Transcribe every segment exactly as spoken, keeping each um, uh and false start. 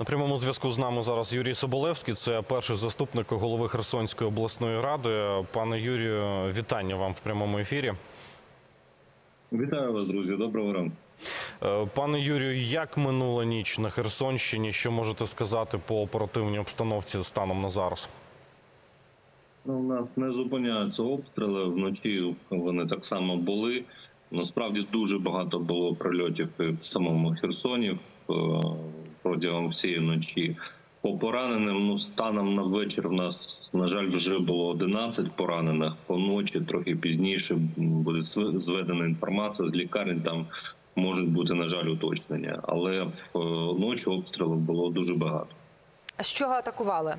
На прямому зв'язку з нами зараз Юрій Соболевський, це перший заступник голови Херсонської обласної ради. Пане Юрію, вітання вам в прямому ефірі. Вітаю вас, друзі. Доброго ранку. Пане Юрію, як минула ніч на Херсонщині? Що можете сказати по оперативній обстановці станом на зараз? Ну, у нас не зупиняються обстріли. Вночі вони так само були. Насправді дуже багато було прильотів в самому Херсоні протягом всієї ночі. По пораненим, ну, станом на вечір в нас, на жаль, вже було одинадцять поранених. По ночі, трохи пізніше, буде зведена інформація з лікарень, там можуть бути, на жаль, уточнення. Але ночі обстрілів було дуже багато. А з чого атакували?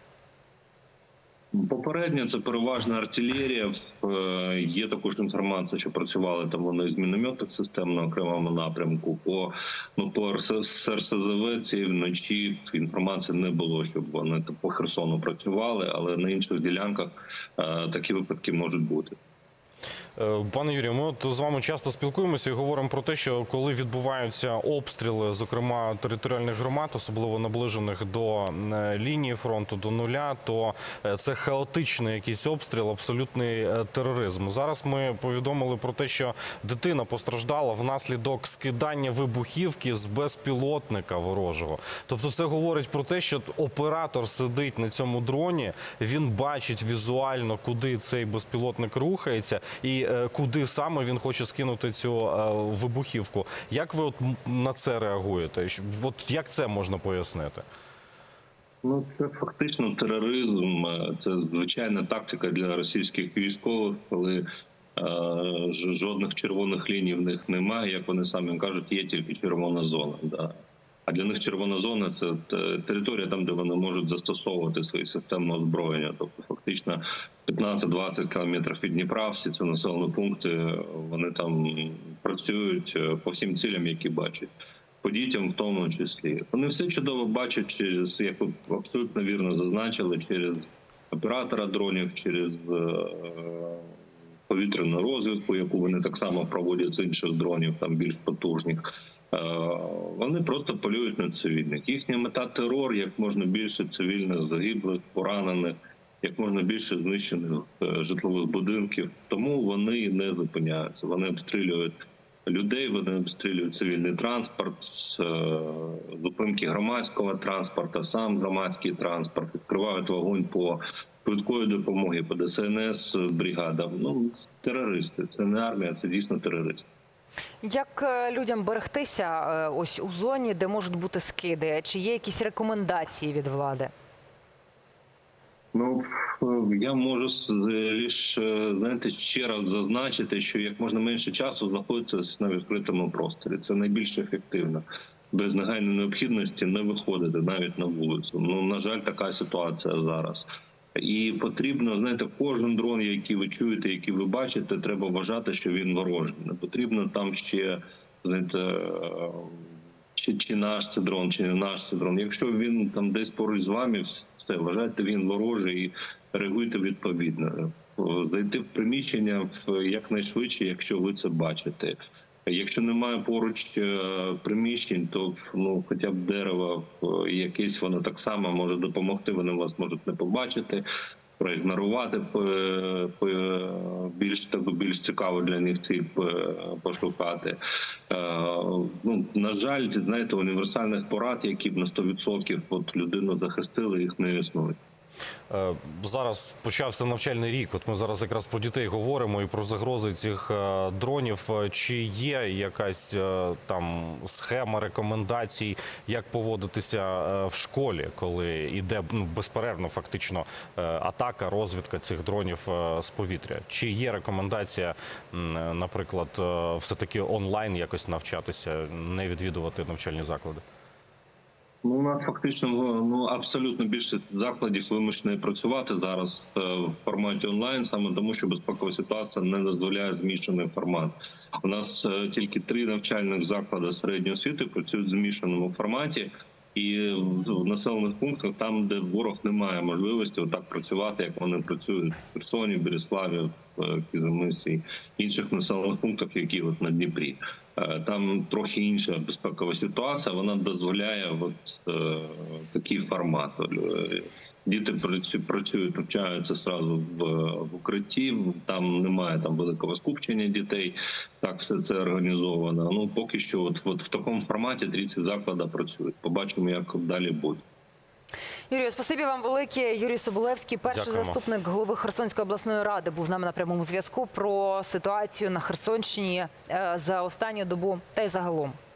Попередньо це переважна артилерія. Є також інформація, що працювали там вони з мінометів систем на окремому напрямку. По, ну, по РСЗВ цієї вночі інформації не було, щоб вони по Херсону працювали, але на інших ділянках такі випадки можуть бути. Пане Юрію, ми от з вами часто спілкуємося і говоримо про те, що коли відбуваються обстріли, зокрема територіальних громад, особливо наближених до лінії фронту, до нуля, то це хаотичний якийсь обстріл, абсолютний тероризм. Зараз ми повідомили про те, що дитина постраждала внаслідок скидання вибухівки з безпілотника ворожого. Тобто це говорить про те, що оператор сидить на цьому дроні, він бачить візуально, куди цей безпілотник рухається, і куди саме він хоче скинути цю вибухівку. Як ви от на це реагуєте? От як це можна пояснити? Ну, це фактично тероризм. Це звичайна тактика для російських військових, коли е, жодних червоних ліній в них немає. Як вони самі кажуть, є тільки червона зона. Да. А для них червона зона – це територія там, де вони можуть застосовувати свої системи озброєння. Тобто фактично п'ятнадцять-двадцять кілометрів від Дніпра, всі ці населені пункти, вони там працюють по всім цілям, які бачать. По дітям в тому числі. Вони все чудово бачать через, як ви абсолютно вірно зазначили, через оператора дронів, через повітряну розвідку, яку вони так само проводять з інших дронів, там більш потужних. Вони просто полюють на цивільних. Їхня мета – терор, як можна більше цивільних загиблих, поранених, як можна більше знищених житлових будинків. Тому вони не зупиняються. Вони обстрілюють людей, вони обстрілюють цивільний транспорт, зупинки громадського транспорту, сам громадський транспорт, відкривають вогонь по швидкої допомоги, по ДСНС бригадам. Ну, терористи. Це не армія, це дійсно терористи. Як людям берегтися ось у зоні, де можуть бути скиди? Чи є якісь рекомендації від влади? Ну, я можу лише, знаєте, ще раз зазначити, що як можна менше часу знаходитися на відкритому просторі. Це найбільш ефективно. Без негайної необхідності не виходити навіть на вулицю. Ну, на жаль, така ситуація зараз. І потрібно, знаєте, кожен дрон, який ви чуєте, який ви бачите, треба вважати, що він ворожий. Не потрібно там ще, знаєте, чи, чи наш це дрон, чи не наш це дрон. Якщо він там десь поруч з вами, все, вважайте, він ворожий і реагуйте відповідно. Зайти в приміщення якнайшвидше, якщо ви це бачите. Якщо немає поруч приміщень, то ну, хоча б дерево якесь, воно так само може допомогти, вони вас можуть не побачити, проігнорувати, більш, так, більш цікаво для них ціль пошукати. Ну, на жаль, знаєте, універсальних порад, які б на сто відсотків от людину захистили, їх не існує. Зараз почався навчальний рік. От ми зараз якраз про дітей говоримо і про загрози цих дронів. Чи є якась там схема рекомендацій, як поводитися в школі, коли йде ну, безперервно фактично атака, розвідка цих дронів з повітря? Чи є рекомендація, наприклад, все-таки онлайн якось навчатися, не відвідувати навчальні заклади? Ну, у нас фактично ну абсолютно більше закладів вимушені працювати зараз в форматі онлайн, саме тому, що безпекова ситуація не дозволяє змішаний формат. У нас тільки три навчальних заклади середньої освіти працюють в змішаному форматі, і в населених пунктах, там, де ворог не має можливості отак працювати, як вони працюють в Херсоні, Береславі, в Кізимисі, інших населених пунктах, які от на Дніпрі. Е, Там трохи інша безпекова ситуація. Вона дозволяє от е, такий формат. Е, Діти працю- працюють, навчаються сразу в, в укритті. Там немає там великого скупчення дітей. Так все це організовано. Ну поки що, от, от в такому форматі тридцять закладів працюють. Побачимо, як далі буде. Юрію, спасибі вам велике. Юрій Соболевський, перший Дякуємо. заступник голови Херсонської обласної ради, був з нами на прямому зв'язку про ситуацію на Херсонщині е, за останню добу та й загалом.